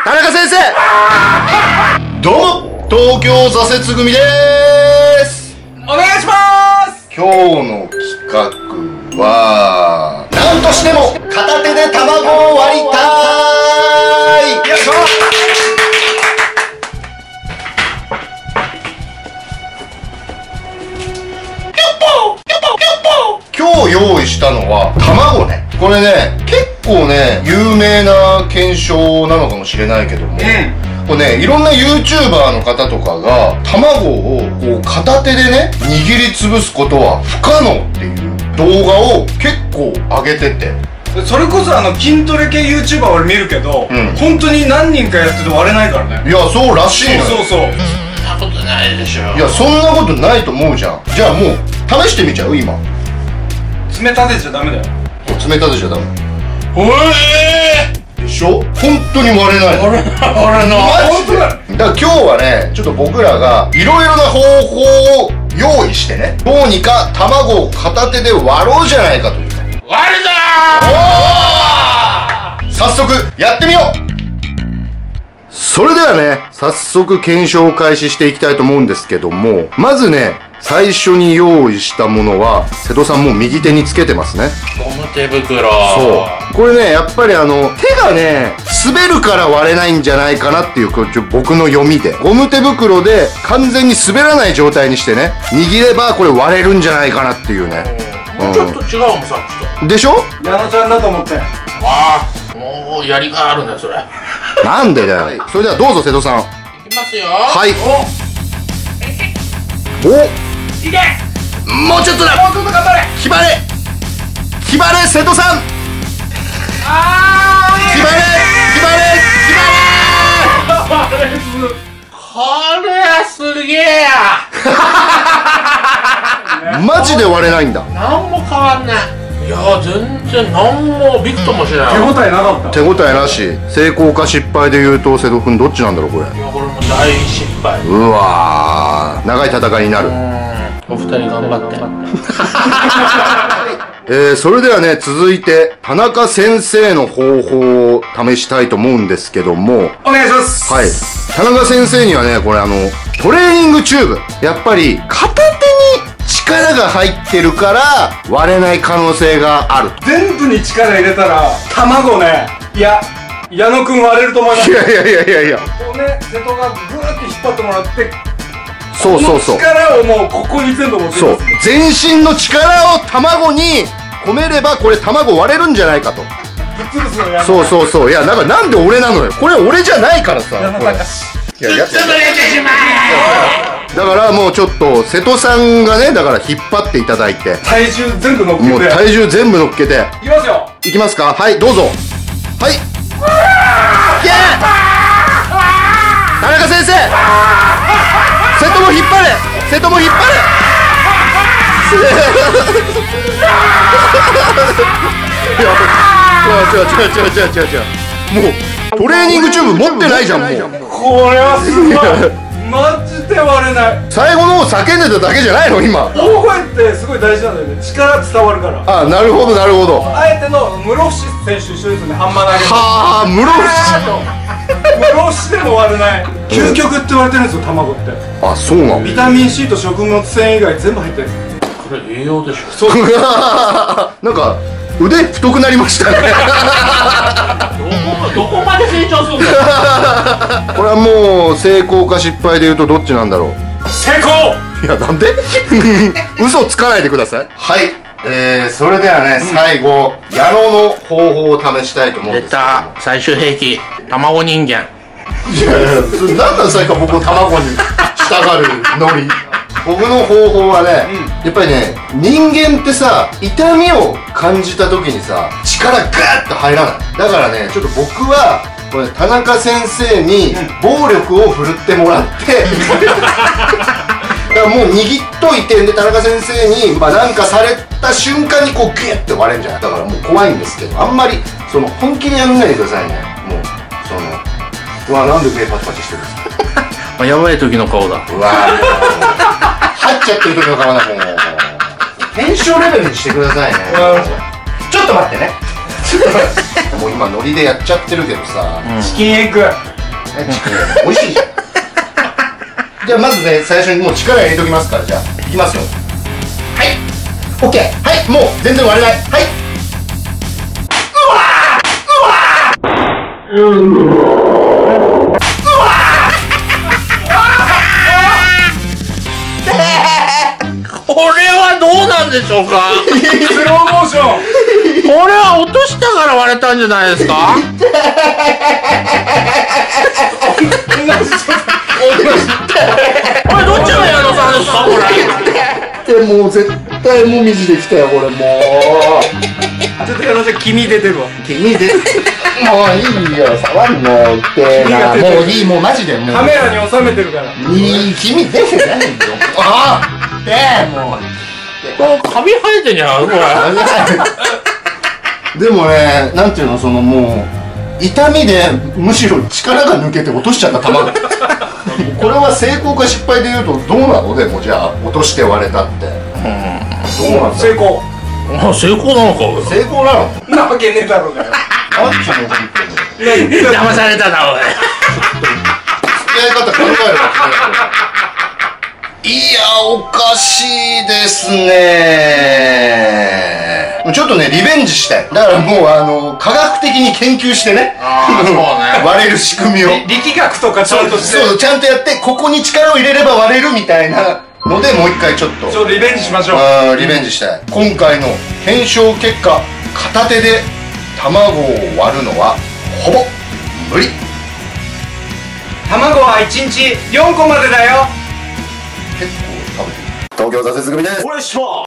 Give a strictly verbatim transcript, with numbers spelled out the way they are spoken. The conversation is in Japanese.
田中先生。どうも東京挫折組でーす。 お願いします。 今日の企画は何としても片手で卵を割りたーい。よいしょ。今日用意したのは卵ね。これね、結構ね有名な検証なのかもしれないけども、うん、これね、いろんな YouTuber の方とかが卵をこう片手でね握りつぶすことは不可能っていう動画を結構上げてて、 それこそあの筋トレ系 YouTuber 俺見るけど、うん、本当に何人かやってて割れないからね。 いや、そうらしいのよ。 そうそうそう。 そんなことないでしょ。 いや、そんなことないと思うじゃん。じゃあもう試してみちゃう。今冷たてちゃダメだよ。 冷たてちゃダメ。 おえーでしょ。本当に割れない。 割れない割れない。 マジで。だから今日はね、ちょっと僕らがいろいろな方法を用意してね、どうにか卵を片手で割ろうじゃないかというね。 割るぞー。早速やってみよう。それではね、早速検証を開始していきたいと思うんですけども、まずね、最初に用意したものは瀬戸さんもう右手につけてますね。 ゴム手袋。 そうこれね、やっぱりあの手がね滑るから割れないんじゃないかなっていう、これちょ僕の読みで、ゴム手袋で完全に滑らない状態にしてね握ればこれ割れるんじゃないかなっていうね。 もうちょっと違うもん、さっきと。 でしょ。 矢野ちゃんだと思って。 ああ、もうやりがあるんだよそれ。 なんでだよ。それではどうぞ瀬戸さん。 いきますよ。 はい。おお、 いけ。 もうちょっとだ。 もうちょっと頑張れ。 決まれ決まれ瀬戸さん。 あー、 決まれ決まれ決まれ。 これはすげえや。 マジで割れないんだ。 なんも変わんない。いやー、全然なんもびくともしない。 手応えなかった。 手応えなし。成功か失敗で言うと瀬戸君どっちなんだろうこれ。 いや、これも大失敗。 うわー、長い戦いになる。 お二人頑張って。 えー、それではね、続いて田中先生の方法を試したいと思うんですけども、 お願いします。 はい。田中先生にはね、これあのトレーニングチューブ、やっぱり片手に力が入ってるから割れない可能性がある。 全部に力入れたら卵ね、いや矢野くん割れると思います。 いやいやいやいやいや、 こうね、瀬戸がグーって引っ張ってもらって、 そうそうそう、 力をもうここに全部持ってそう、全身の力を卵に込めればこれ卵割れるんじゃないかと。 ぶっ潰すのやそうそうそう。いや、なんかなんで俺なのよ。これ俺じゃないからさ。 矢野これ隆。 いや、や潰れてしまえ。 だからもうちょっと瀬戸さんがね、だから引っ張っていただいて、 体重全部乗っけて、 もう体重全部乗っけていきますよ。 いきますか。はい、どうぞ。はい、いけー。田中先生、瀬戸も引っ張れ、瀬戸も引っ張れ。いや、違う違う違う違う違う違う違う、もうトレーニングチューブ持ってないじゃん。もうこれはすごい。マジで割れない。 最後の方叫んでただけじゃないの今。 大声ってすごい大事なんだよね。力伝わるから。 あ、なるほどなるほど。 あえての室伏選手一緒ですよね。ハンマー投げ。 はあ、室室伏でも割れない。究極って言われてるんですよ、卵って。 伏。あ、そうなの。 ビタミン C と食物繊維以外全部入ってる。 これ栄養でしょ。 そう。 なんか腕太くなりましたね。 どこどこまで成長するんだよ。 これはもう成功か失敗でいうとどっちなんだろう。 成功。 いや、なんで。嘘つかないでください。はい、えー、それではね、最後矢野の方法を試したいと思うん出ですけども。 た最終兵器、卵人間。 いやいや、それ何なんですか、僕の卵に従るノリ。僕の方法はね、やっぱりね、人間ってさ、痛みを感じた時にさ、力ガーッと入らない。だからね、ちょっと僕はこれ田中先生に暴力を振るってもらってだからもう握っといて、で田中先生にまあなんかされた瞬間にこうギュッて割れるんじゃない。だからもう怖いんですけど、あんまりその本気でやんないでくださいね。もうその、うわ、なんで目パチパチしてるんですか。 まあ、やばい時の顔だ。 うわー、入っちゃってる時の顔だ。もう検証レベルにしてくださいね。ちょっと待ってね。もう今ノリでやっちゃってるけどさ、 チキンエッグね、美味しいじゃん。じゃあまずね、最初にもう力入れときますから、じゃあいきますよ。はい OK、 はい、もう全然割れない。はい、うわーうわーうん、うわこれはどうなんでしょうか。 スローモーション。 これは落としたから割れたんじゃないですか。これどっちが矢野さんですかこれ。 でもう絶対もみじできたよこれ。もうちょっと矢野さん黄身出てるわ。 黄身でもういいよ、触んのってな。もういい、もうマジでもうカメラに収めてるから。 いい、黄身出てないよ。ああでもうこれカビ生えてんじゃんこれ。 でもね、なんていうの、そのもう痛みでむしろ力が抜けて落としちゃった球がこれは成功か失敗でいうとどうなの。でもじゃあ落として割れたって、うん、どうなんだ。 成功。 あ、成功なのか。 成功なの。 なわけねえだろうがよ。 なんちゅうの本当に騙されたなおい。 付き合い方考えるわ。いや、おかしいですね。ちょっとね、リベンジしたい。だからもう、あの、科学的に研究してね。 ああ、そうね。 割れる仕組みを。 力学とかちゃんとして。 そう、ちゃんとやって、ここに力を入れれば割れるみたいなので、もう一回ちょっと。 ちょっとリベンジしましょう。 あー、リベンジしたい。今回の検証結果、片手で卵を割るのは、ほぼ無理。 卵はいちにちよんこまでだよ。 結構食べてる。東京挫折組です。 お願いします。